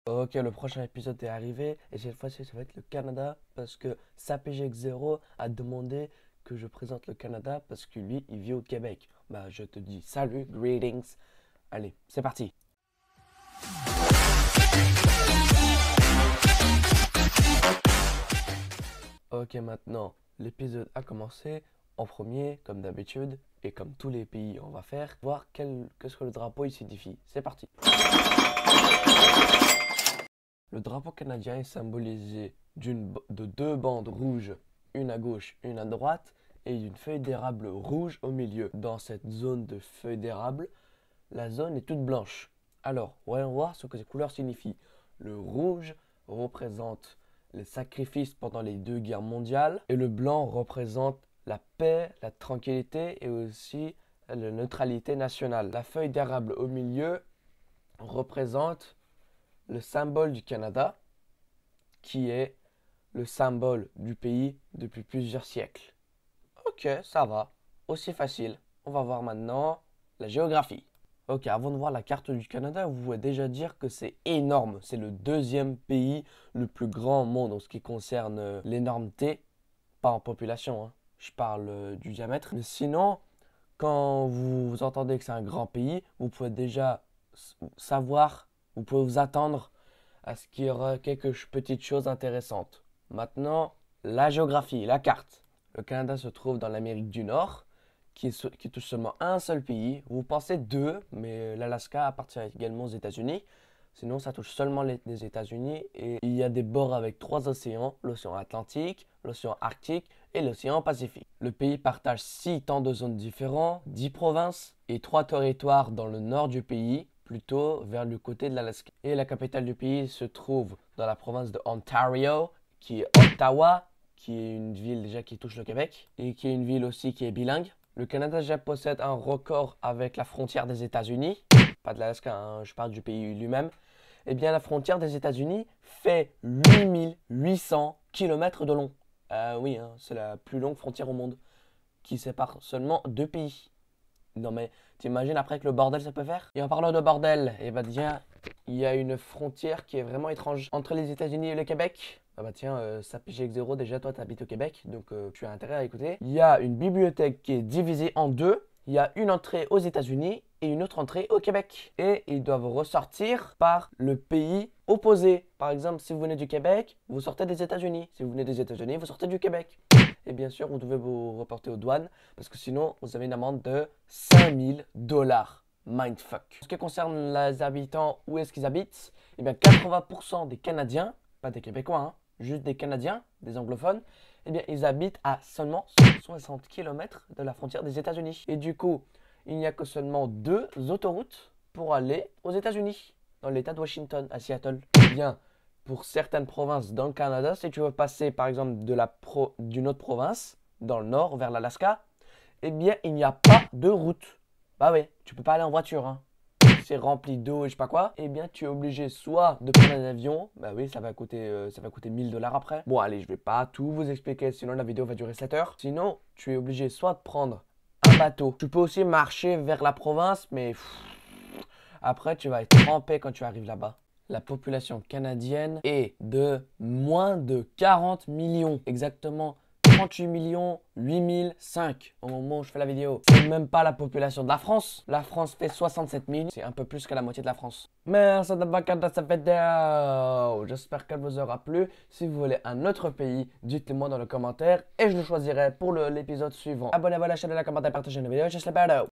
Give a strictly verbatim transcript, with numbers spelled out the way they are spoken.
Ok, le prochain épisode est arrivé et cette fois-ci ça va être le Canada parce que SaPGX zéro a demandé que je présente le Canada parce que lui il vit au Québec. Bah je te dis salut, greetings. Allez, c'est parti. Ok, maintenant l'épisode a commencé. En premier, comme d'habitude et comme tous les pays on va faire, voir quel, qu'est-ce que le drapeau il signifie. C'est parti. Le drapeau canadien est symbolisé d'une, de deux bandes rouges, une à gauche, une à droite, et d'une feuille d'érable rouge au milieu. Dans cette zone de feuille d'érable, la zone est toute blanche. Alors, voyons voir ce que ces couleurs signifient. Le rouge représente les sacrifices pendant les deux guerres mondiales, et le blanc représente la paix, la tranquillité et aussi la neutralité nationale. La feuille d'érable au milieu représente le symbole du Canada, qui est le symbole du pays depuis plusieurs siècles. Ok, ça va. Aussi facile. On va voir maintenant la géographie. Ok, avant de voir la carte du Canada, vous pouvez déjà dire que c'est énorme. C'est le deuxième pays le plus grand au monde en ce qui concerne euh, l'énormité. Pas en population, hein. Je parle euh, du diamètre. Mais sinon, quand vous, vous entendez que c'est un grand pays, vous pouvez déjà savoir, vous pouvez vous attendre à ce qu'il y aura quelques petites choses intéressantes. Maintenant, la géographie, la carte. Le Canada se trouve dans l'Amérique du Nord, qui, est, qui touche seulement un seul pays. Vous pensez deux, mais l'Alaska appartient également aux États-Unis. Sinon, ça touche seulement les, les États-Unis. Et il y a des bords avec trois océans, l'océan Atlantique, l'océan Arctique et l'océan Pacifique. Le pays partage six temps de zones différents, dix provinces et trois territoires dans le nord du pays, plutôt vers le côté de l'Alaska. Et la capitale du pays se trouve dans la province de Ontario, qui est Ottawa, qui est une ville déjà qui touche le Québec, et qui est une ville aussi qui est bilingue. Le Canada déjà possède un record avec la frontière des États-Unis, pas de l'Alaska, hein, je parle du pays lui-même. Eh bien, la frontière des États-Unis fait huit mille huit cents kilomètres de long. Euh, oui, hein, c'est la plus longue frontière au monde, qui sépare seulement deux pays. Non mais, t'imagines après que le bordel ça peut faire? Et en parlant de bordel, eh bah tiens, il y a une frontière qui est vraiment étrange entre les États-Unis et le Québec. Ah bah tiens, euh, SaPGX zéro, déjà toi t'habites au Québec, donc euh, tu as intérêt à écouter. Il y a une bibliothèque qui est divisée en deux. Il y a une entrée aux États-Unis et une autre entrée au Québec. Et ils doivent ressortir par le pays opposé. Par exemple, si vous venez du Québec, vous sortez des États-Unis. Si vous venez des États-Unis, vous sortez du Québec. Et bien sûr, vous devez vous reporter aux douanes parce que sinon, vous avez une amende de cinq mille dollars. Mindfuck. En ce qui concerne les habitants, où est-ce qu'ils habitent? Eh bien, quatre-vingts pour cent des Canadiens, pas des Québécois, hein, juste des Canadiens, des anglophones, eh bien, ils habitent à seulement soixante kilomètres de la frontière des États-Unis. Et du coup, il n'y a que seulement deux autoroutes pour aller aux États-Unis, dans l'État de Washington, à Seattle. Eh bien, pour certaines provinces dans le Canada, si tu veux passer par exemple de la pro, d'une autre province, dans le nord, vers l'Alaska, eh bien, il n'y a pas de route. Bah oui, tu peux pas aller en voiture, hein. C'est rempli d'eau et je sais pas quoi, eh bien tu es obligé soit de prendre un avion, bah oui ça va coûter, euh, ça va coûter mille dollars après. Bon allez, je vais pas tout vous expliquer sinon la vidéo va durer sept heures. Sinon tu es obligé soit de prendre un bateau, tu peux aussi marcher vers la province mais pff, après tu vas être trempé quand tu arrives là-bas. La population canadienne est de moins de quarante millions, exactement trente-huit millions huit mille cinq au moment où je fais la vidéo. C'est même pas la population de la France. La France fait soixante-sept mille. C'est un peu plus que la moitié de la France. Merci d'avoir regardé cette vidéo. J'espère qu'elle vous aura plu. Si vous voulez un autre pays, dites-le moi dans les commentaires et je le choisirai pour l'épisode suivant. Abonnez-vous à la chaîne, la commentaire, partagez la vidéo. Je suis